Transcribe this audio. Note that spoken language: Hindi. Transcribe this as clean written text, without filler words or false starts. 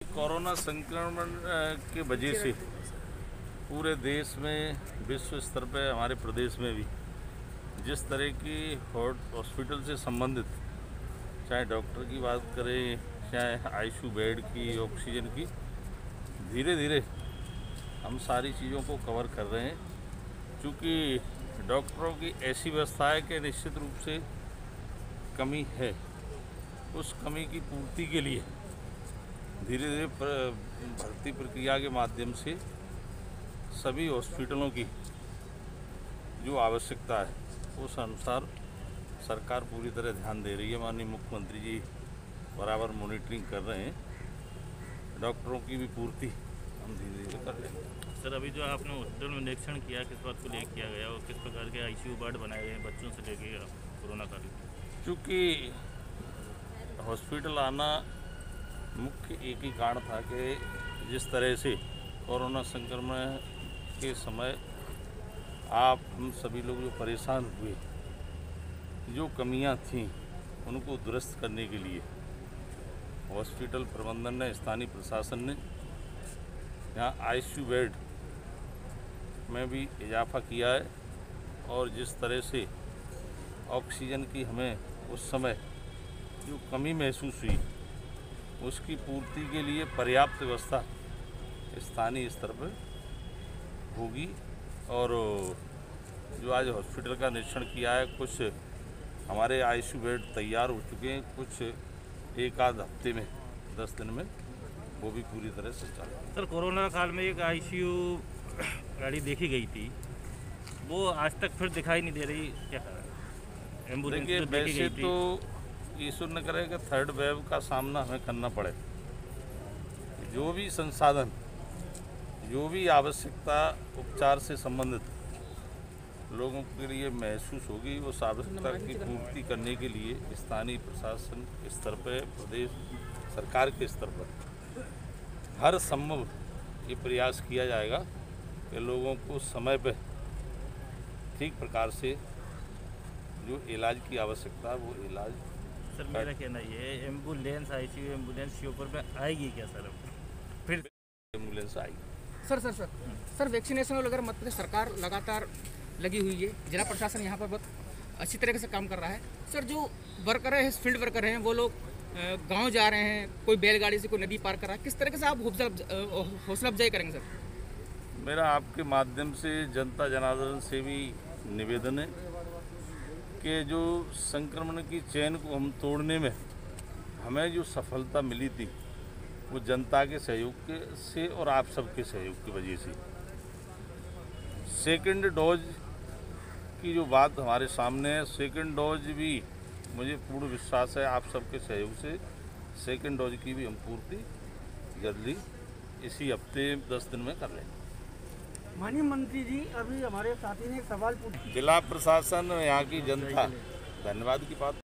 कोरोना संक्रमण के वजह से पूरे देश में, विश्व स्तर पे, हमारे प्रदेश में भी जिस तरह की हॉस्पिटल से संबंधित, चाहे डॉक्टर की बात करें, चाहे आईसीयू बेड की, ऑक्सीजन की, धीरे धीरे हम सारी चीज़ों को कवर कर रहे हैं। क्योंकि डॉक्टरों की ऐसी व्यवस्था है कि निश्चित रूप से कमी है। उस कमी की पूर्ति के लिए धीरे धीरे भर्ती प्रक्रिया के माध्यम से सभी हॉस्पिटलों की जो आवश्यकता है उस अनुसार सरकार पूरी तरह ध्यान दे रही है। माननीय मुख्यमंत्री जी बराबर मॉनिटरिंग कर रहे हैं। डॉक्टरों की भी पूर्ति हम धीरे धीरे कर लेंगे। सर, अभी जो आपने हॉस्पिटल में निरीक्षण किया, किस बात को लेकर किया गया और किस प्रकार के आईसीयू बेड बनाए गए हैं बच्चों से लेकर कोरोना काल? क्योंकि हॉस्पिटल आना मुख्य एक ही कारण था कि जिस तरह से कोरोना संक्रमण के समय आप हम सभी लोग जो परेशान हुए, जो कमियां थीं उनको दुरुस्त करने के लिए हॉस्पिटल प्रबंधन ने, स्थानीय प्रशासन ने यहाँ आईसीयू बेड में भी इजाफा किया है। और जिस तरह से ऑक्सीजन की हमें उस समय जो कमी महसूस हुई, उसकी पूर्ति के लिए पर्याप्त व्यवस्था स्थानीय स्तर पर होगी। और जो आज हॉस्पिटल का निरीक्षण किया है, कुछ हमारे आईसीयू बेड तैयार हो चुके हैं, कुछ एक आध हफ्ते में, 10 दिन में वो भी पूरी तरह से चालू। सर, कोरोना काल में एक आईसीयू गाड़ी देखी गई थी, वो आज तक फिर दिखाई नहीं दे रही, क्या कारण? एम्बुलेंस देखिए, वैसे तो ईश्वर न करे कि थर्ड वेव का सामना हमें करना पड़े। जो भी संसाधन, जो भी आवश्यकता उपचार से संबंधित लोगों के लिए महसूस होगी, उस आवश्यकता की पूर्ति करने के लिए स्थानीय प्रशासन स्तर पर, प्रदेश सरकार के स्तर पर हर संभव ये प्रयास किया जाएगा कि लोगों को समय पर ठीक प्रकार से जो इलाज की आवश्यकता है वो इलाज। सर, मेरा कहना ये है, एम्बुलेंस, आईसीयू एम्बुलेंस ऊपर पे आएगी क्या सर? फिर एम्बुलेंस आएगी। सर वैक्सीनेशन वगैरह मत पे सरकार लगातार लगी हुई है। जिला प्रशासन यहाँ पर बहुत अच्छी तरीके से काम कर रहा है। सर, जो वर्कर हैं, फील्ड वर्कर हैं, वो लोग गांव जा रहे हैं, कोई बैलगाड़ी से, कोई नदी पार कर रहा है, किस तरीके से आप हौसला अफजाई करेंगे सर? मेरा आपके माध्यम से जनता जनार्दन से भी निवेदन है कि जो संक्रमण की चेन को हम तोड़ने में हमें जो सफलता मिली थी, वो जनता के सहयोग से और आप सबके सहयोग की वजह से। सेकंड डोज की जो बात हमारे सामने है, सेकंड डोज भी मुझे पूर्ण विश्वास है आप सबके सहयोग से सेकंड डोज की भी हम पूर्ति जल्दी इसी हफ्ते 10 दिन में कर लेंगे। माननीय मंत्री जी, अभी हमारे साथी ने एक सवाल पूछा। जिला प्रशासन, यहाँ की जनता धन्यवाद की बात